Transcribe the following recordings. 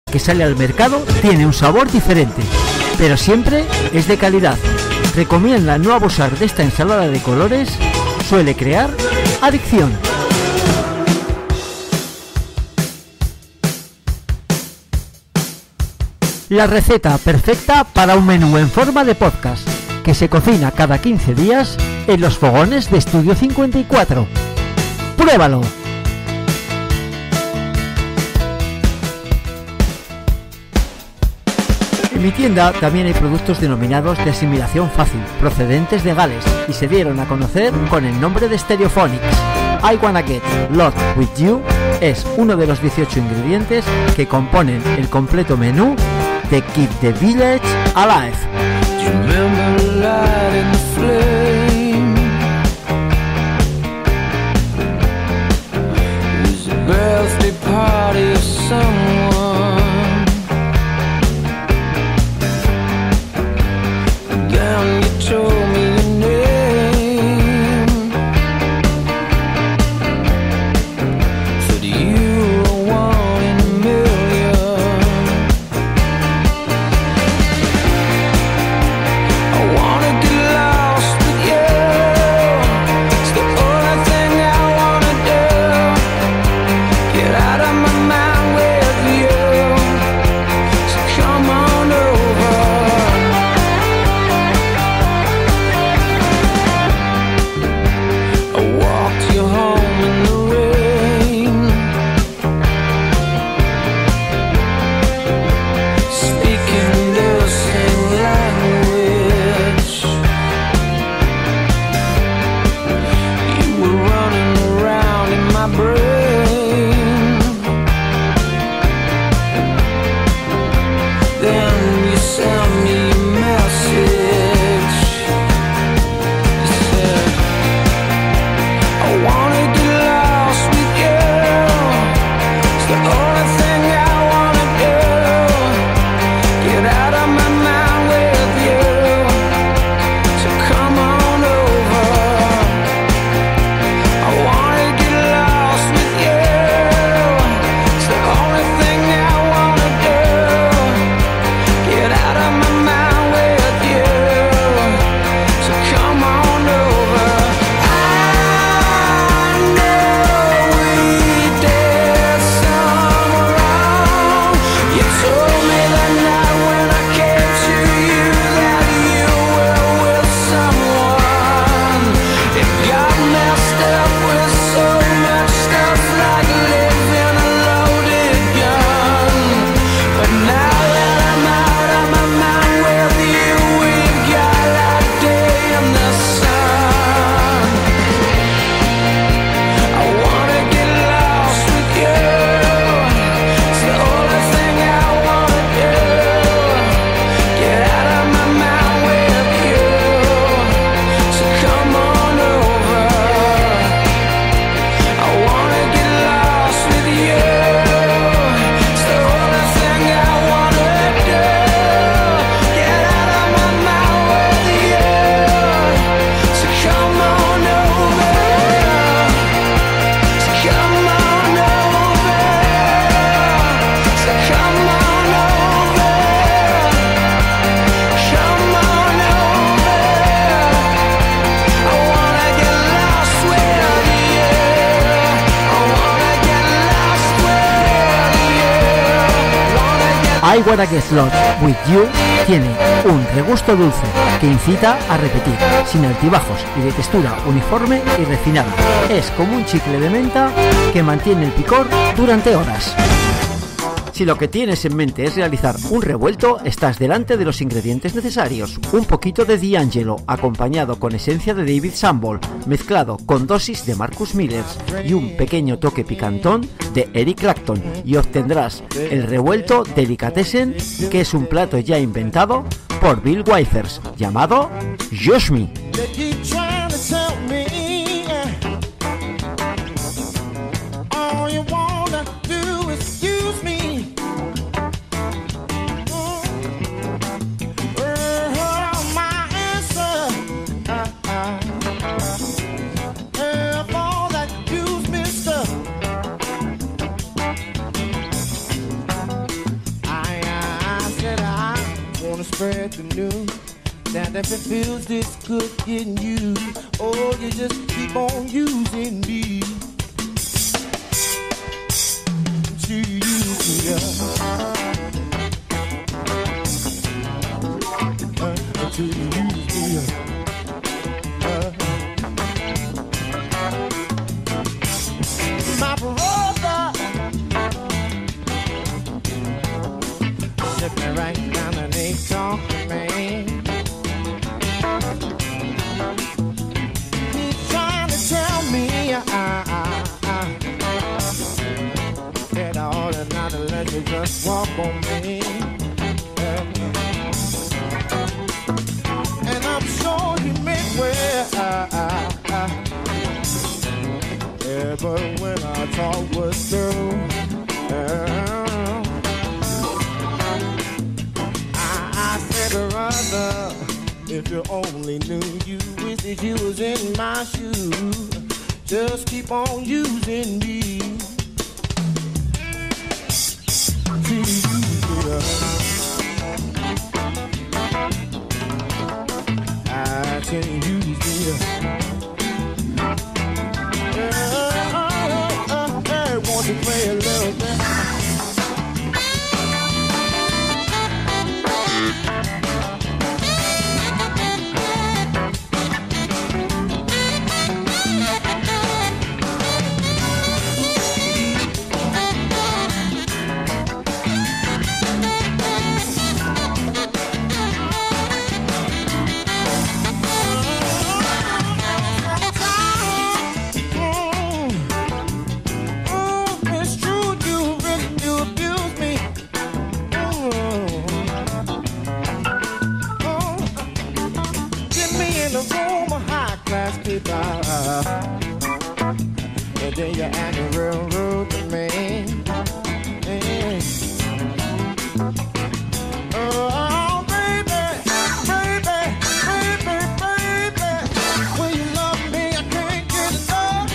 que sale al mercado tiene un sabor diferente, pero siempre es de calidad. Recomienda no abusar de esta ensalada de colores, suele crear adicción. La receta perfecta para un menú en forma de podcast, que se cocina cada 15 días en los fogones de Estudio 54. ¡Pruébalo! En mi tienda también hay productos denominados de asimilación fácil, procedentes de Gales, y se dieron a conocer con el nombre de Stereophonics. I Wanna Get Lost With You es uno de los 18 ingredientes que componen el completo menú de Keep the Village Alive. I Wanna Get Lost With You tiene un regusto dulce que incita a repetir, sin altibajos y de textura uniforme y refinada. Es como un chicle de menta que mantiene el picor durante horas. Si lo que tienes en mente es realizar un revuelto, estás delante de los ingredientes necesarios. Un poquito de D'Angelo, acompañado con esencia de David Sanborn, mezclado con dosis de Marcus Miller y un pequeño toque picantón de Eric Clapton, y obtendrás el revuelto Delicatessen, que es un plato ya inventado por Bill Withers, llamado Josh Me. spread the news that if it feels this good getting you, oh, you just keep on using me. To use me up. To use me up. My brother slipping right down the neck, talking, man. He's trying to tell me that all and not to let you just walk on me. And I'm sure he meant well. Yeah, but when our talk was through, I said, brother, if you only knew you wish that you was in my shoes, just keep on using me. To use it up. I can use it up. Want to play a little bit. And then you're acting real rude to me. Oh, baby, baby, baby, baby. When you love me, I can't get enough.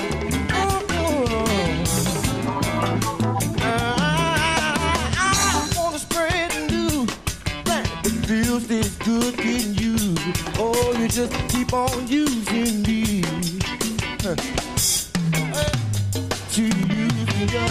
I wanna spread the news that it feels this good getting you. Oh, you just keep on using me. To use me up.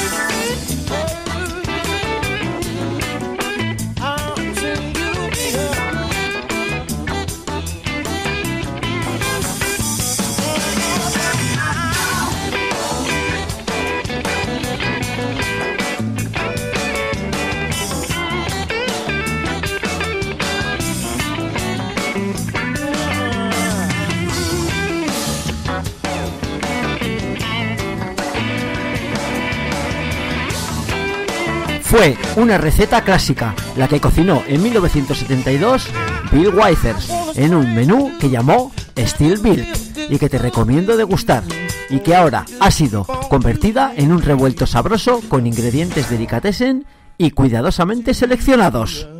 Fue una receta clásica, la que cocinó en 1972 Bill Withers en un menú que llamó Steel Bill y que te recomiendo degustar, y que ahora ha sido convertida en un revuelto sabroso con ingredientes delicatessen y cuidadosamente seleccionados.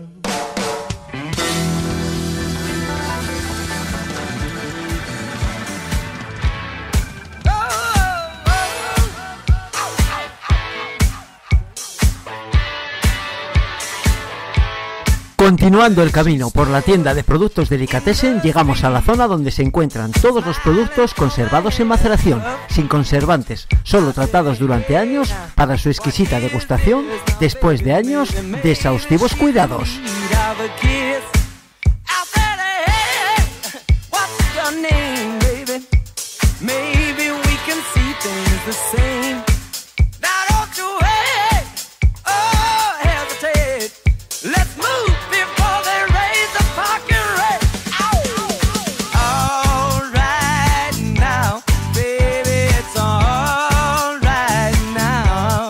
Continuando el camino por la tienda de productos delicatessen, llegamos a la zona donde se encuentran todos los productos conservados en maceración, sin conservantes, solo tratados durante años para su exquisita degustación después de años de exhaustivos cuidados.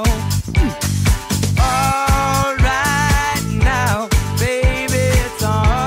All right now, baby, it's all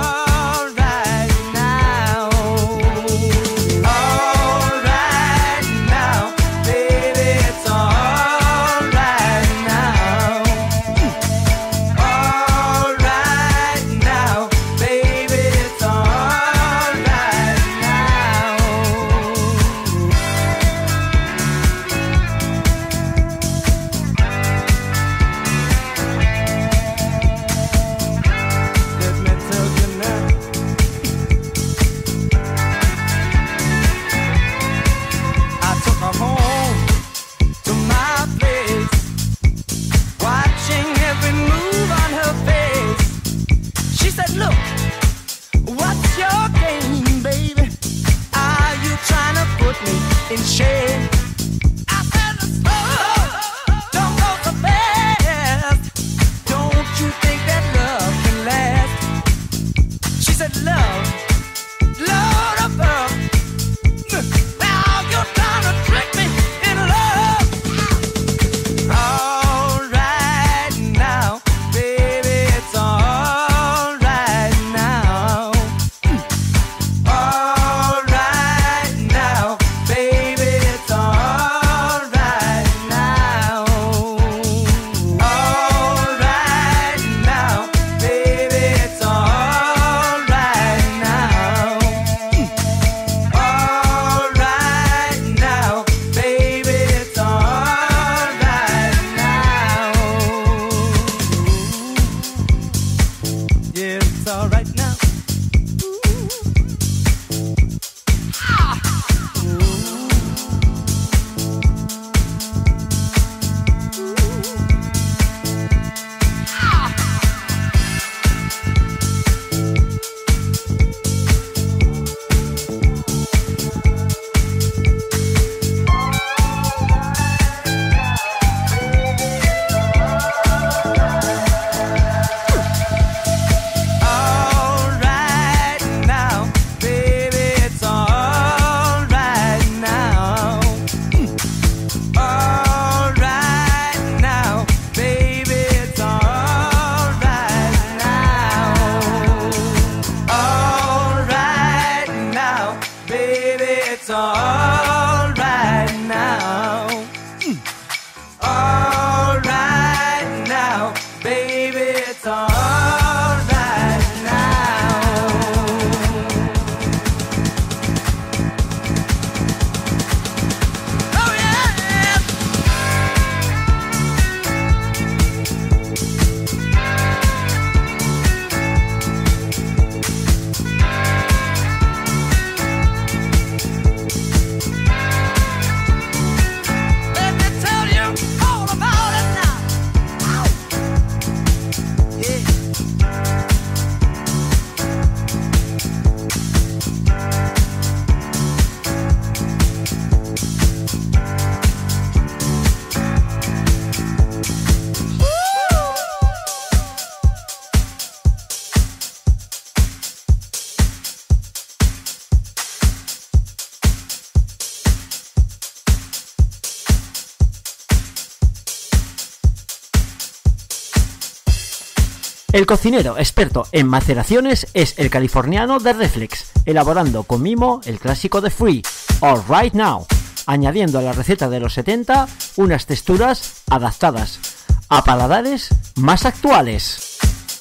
said, look, what's your game, baby? Are you trying to put me in shame? I said, don't go so fast. Don't you think that love can last? She said, love of love. Now you're trying to trick me in love. All right now, baby, it's all right now. All right now, baby, it's all right now. All right now, baby, it's all right now. All right now, baby, it's all right now. Yeah, it's all right now. All right now, baby, it's all right now. All right now, baby, it's all right now. All right now, baby, it's all right now. All right now, baby, it's all right now. Oh yeah. Let me tell you all about it now. Yeah. El cocinero experto en maceraciones es el californiano de Reflex, elaborando con mimo el clásico de Free, All Right Now, añadiendo a la receta de los 70 unas texturas adaptadas a paladares más actuales.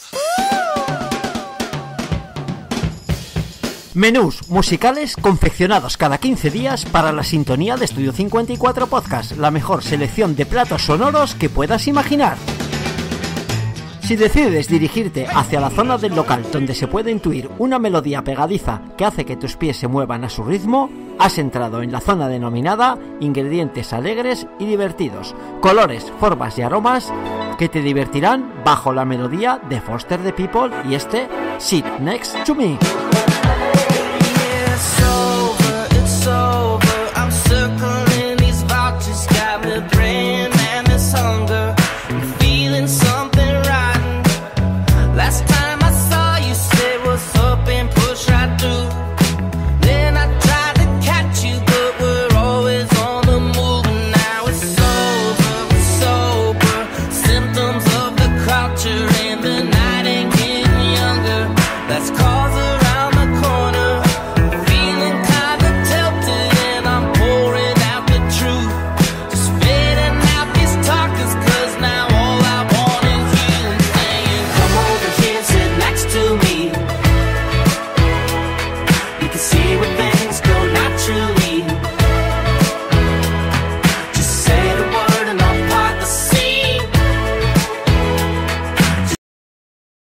Menús musicales confeccionados cada 15 días para la sintonía de Estudio 54 Podcast, la mejor selección de platos sonoros que puedas imaginar. Si decides dirigirte hacia la zona del local donde se puede intuir una melodía pegadiza que hace que tus pies se muevan a su ritmo, has entrado en la zona denominada ingredientes alegres y divertidos, colores, formas y aromas que te divertirán bajo la melodía de Foster the People y este Sit Next to Me.